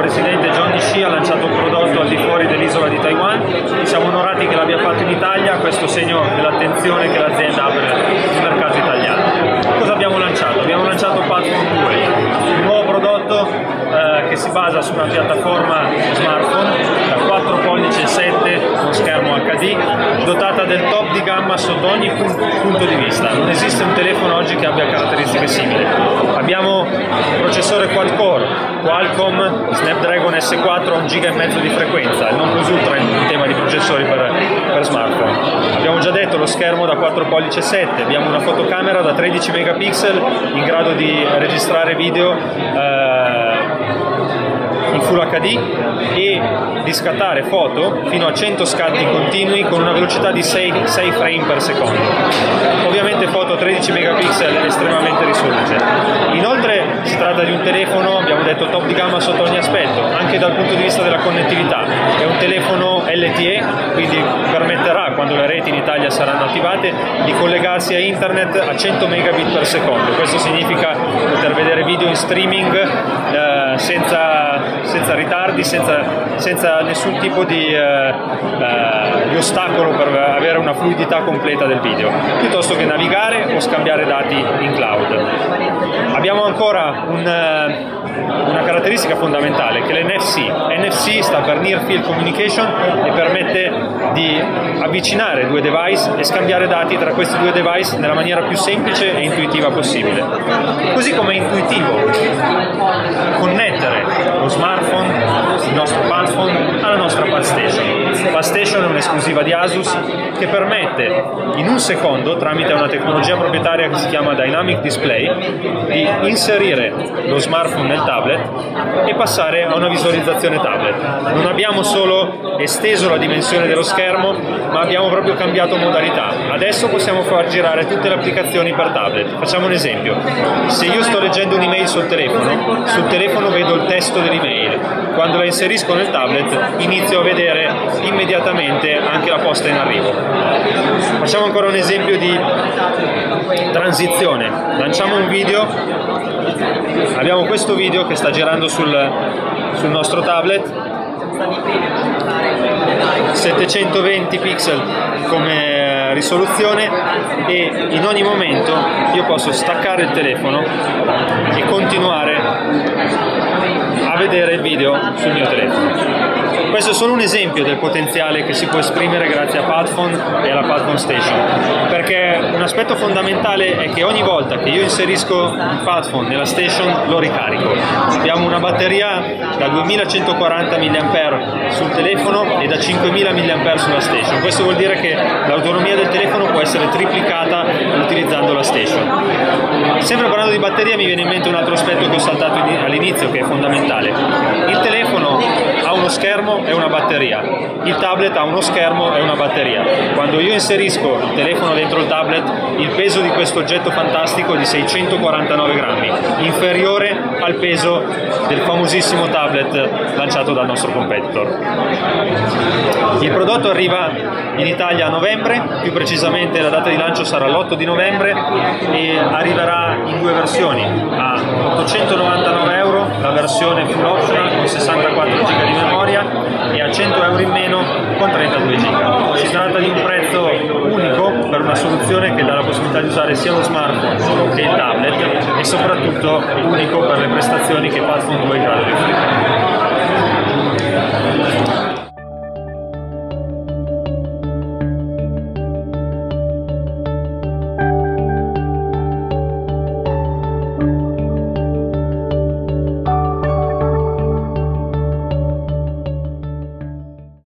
presidente John Nishi ha lanciato un prodotto al di fuori dell'isola di Taiwan. Siamo onorati che l'abbia fatto in Italia, questo segno dell'attenzione che l'azienda ha per il mercato italiano. Cosa abbiamo lanciato? Abbiamo lanciato Padfone 2, un nuovo prodotto che si basa su una piattaforma smartphone da 4 pollici e 7 con schermo HD, dotata del top di gamma sotto ogni punto di vista. Non esiste un telefono oggi che abbia caratteristiche simili. Abbiamo un processore quad-core, Qualcomm Snapdragon S4 a 1,5 GHz di frequenza, il non plus ultra in tema di processori per smartphone. Abbiamo già detto lo schermo da 4 pollici e 7, abbiamo una fotocamera da 13 megapixel in grado di registrare video in Full HD e di scattare foto fino a 100 scatti continui con una velocità di 6 frame per secondo. Ovviamente foto a 13 megapixel estremamente risolute. Inoltre si tratta di un telefono, abbiamo detto, top di gamma sotto ogni aspetto, anche dal punto di vista della connettività. È un telefono LTE, quindi permetterà, quando le reti in Italia saranno attivate, di collegarsi a internet a 100 megabit per secondo. Questo significa poter vedere video in streaming senza ritardi, senza nessun tipo di ostacolo per avere una fluidità completa del video, piuttosto che navigare o scambiare dati in cloud. Abbiamo ancora una caratteristica fondamentale, che è l'NFC. NFC sta per Near Field Communication e permette di avvicinare due device e scambiare dati tra questi due device nella maniera più semplice e intuitiva possibile. Così come è intuitivo connettere lo smartphone, il nostro Padfone, alla nostra PadStation. PadStation è un'esclusiva di Asus che permette in un secondo, tramite una tecnologia proprietaria che si chiama Dynamic Display, di inserire lo smartphone nel tablet e passare a una visualizzazione tablet. Non abbiamo solo esteso la dimensione dello schermo, ma abbiamo proprio cambiato modalità. Adesso possiamo far girare tutte le applicazioni per tablet. Facciamo un esempio: se io sto leggendo un'email sul telefono vedo il testo dell'email. Quando la inserisco nel tablet inizio a vedere immediatamente anche la posta in arrivo. Facciamo ancora un esempio di transizione. Lanciamo un video, abbiamo questo video che sta girando sul nostro tablet, 720 pixel come risoluzione, e in ogni momento io posso staccare il telefono e continuare a vedere il video sul mio telefono. Questo è solo un esempio del potenziale che si può esprimere grazie a Padfone e alla Padfone Station, perché un aspetto fondamentale è che ogni volta che io inserisco il Padfone nella Station lo ricarico. Abbiamo una batteria da 2140 mAh sul telefono e da 5000 mAh sulla Station. Questo vuol dire che l'autonomia del telefono può essere triplicata utilizzando la Station. Sempre parlando di batteria mi viene in mente un altro aspetto che ho saltato all'inizio, che è fondamentale. Il telefono ha uno schermo e una batteria, il tablet ha uno schermo e una batteria. Quando io inserisco il telefono dentro il tablet, il peso di questo oggetto fantastico è di 649 grammi, inferiore al peso del famosissimo tablet lanciato dal nostro competitor. Il prodotto arriva in Italia a novembre, più precisamente la data di lancio sarà l'8 di novembre e arriverà in due versioni: a 899 euro la versione full optional con 64 GB di memoria e a 100 euro in meno con 32 GB. Si tratta di un prezzo unico per una soluzione che dà la possibilità di usare sia lo smartphone che il tablet, e soprattutto unico per le prestazioni che Padfone 2 è in grado di offrire.